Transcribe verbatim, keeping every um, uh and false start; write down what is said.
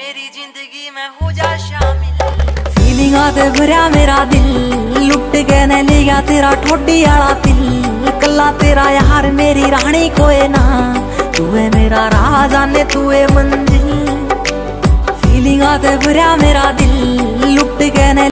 मेरी जिंदगी में हो जा शामिल। फीलिंगा ते भरया मेरा दिल, लुट के न लिया तेरा ठोडी आला दिल। कल्ला तेरा यार मेरी रानी कोई ना, तू है मेरा राजा ने तू है मंजिल। फीलिंगा ते भरया मेरा दिल, लुट के न